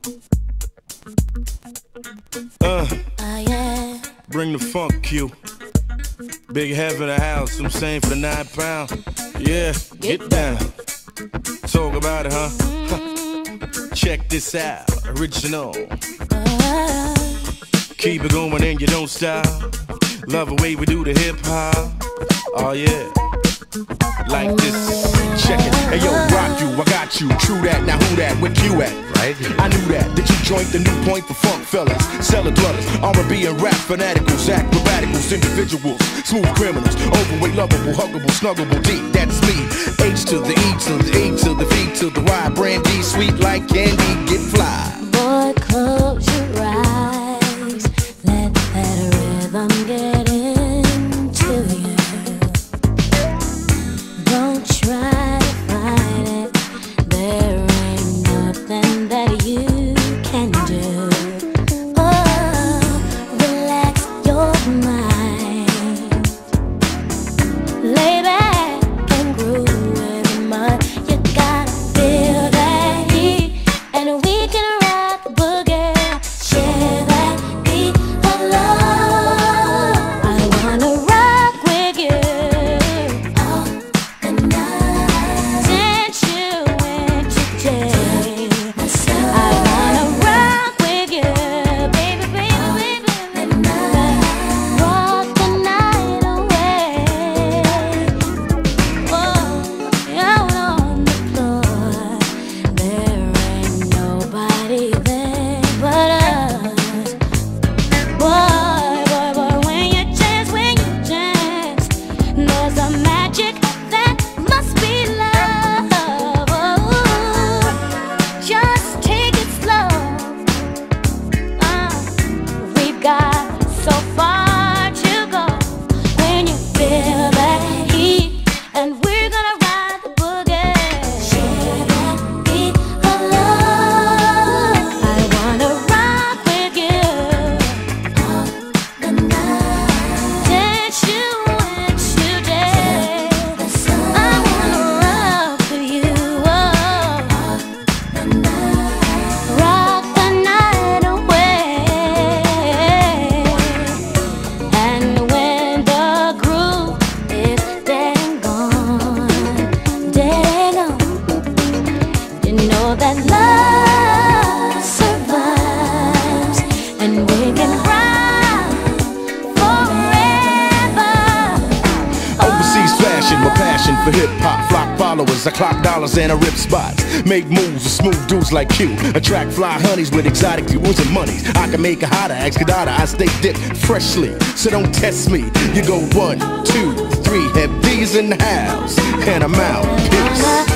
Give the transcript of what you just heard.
Yeah. Bring the funk, Q. Big head in the house, I'm saying for the 9 pound. Yeah, get down. Talk about it, huh? Check this out, original. Keep it going and you don't stop. Love the way we do the hip hop. Oh yeah, like this. Check it. Hey yo, rock you, I got you. True that, now who that? Where Q at? Right here. I knew that you joint the new point for funk fellas, cellar dwellers, R&B and rap fanaticals, acrobaticals, individuals, smooth criminals, overweight, lovable, huggable, snuggable, deep. That's me. H to the E to the A to the V to the Y. Brandy, sweet like candy, get fly. Boy, close your eyes. Let that rhythm get into you. Don't try to fight it. There ain't nothing that you can do. Oh, relax your mind. Lay back and groove with mine. You gotta feel that heat, and we can rock the boogie. Share that beat of love. I wanna rock with you all the night. Dance you into day. I wanna rock with you, baby, baby, baby. Rock the night away. Oh, out on the floor. There ain't nobody there but us. Boy, boy, boy, when you dance, there's a magic that must be love. Oh, just take it slow. We've got so far to go. When you feel that heat, and we're gonna ride the boogie. Share that beat of love. I wanna rock with you all the night. Dance you into day. I wanna rock with you all the night. Rock the night away. And when the groove is dead and gone, you know that love survives, and we can ride forever. Overseas fashion, my passion for hip hop. Flock followers, I clock dollars and I rip spots. Make moves with smooth dudes like Q. Attract fly honeys with exotic jewels and monies. I can make a hotter, ask Kadada. I stay dipped freshly, so don't test me. You go 1, 2, 3, have these in the house, and I'm out. Peace.